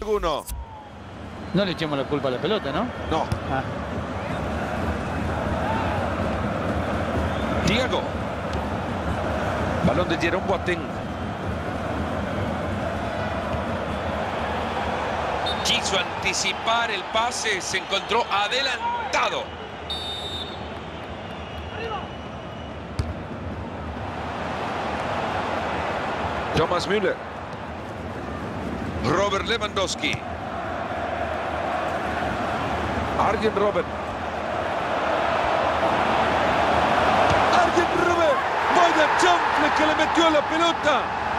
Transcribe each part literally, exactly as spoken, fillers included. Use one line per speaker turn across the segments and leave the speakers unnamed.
Alguno.
No le echemos la culpa a la pelota, ¿no?
No.
Ah.
Thiago. Balón de Jerome Boateng. Quiso anticipar el pase, se encontró adelantado. Thomas Müller. Robert Lewandowski. Arjen Robben. Arjen Robben. Vaya chanfle que le metió a la pelota.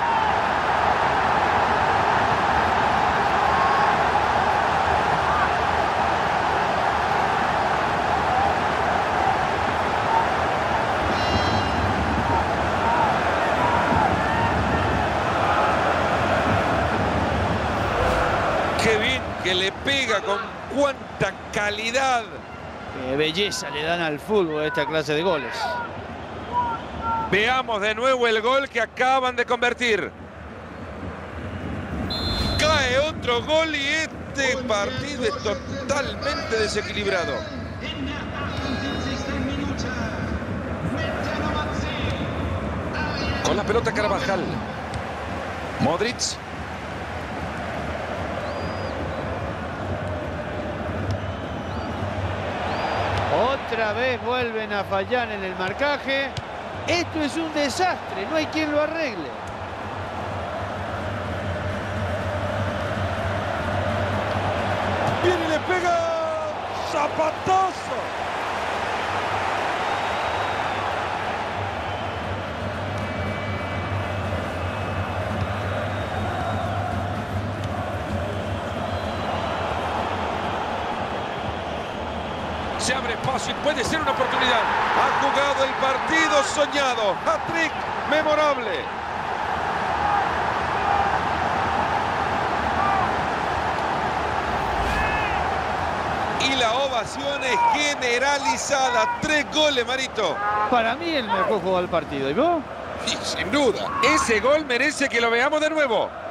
Qué bien que le pega, con cuánta calidad.
Qué belleza le dan al fútbol a esta clase de goles.
Veamos de nuevo el gol que acaban de convertir. Cae otro gol y este partido es totalmente desequilibrado. Con la pelota Carvajal. Modric.
Otra vez vuelven a fallar en el marcaje. Esto es un desastre, no hay quien lo arregle.
Viene y le pega. ¡Zapatazo! Se abre espacio y puede ser una oportunidad. Ha jugado el partido soñado. Hat-trick memorable. Y la ovación es generalizada. Tres goles, Marito.
Para mí el mejor jugador del partido. ¿Y vos?
Y sin duda, ese gol merece que lo veamos de nuevo.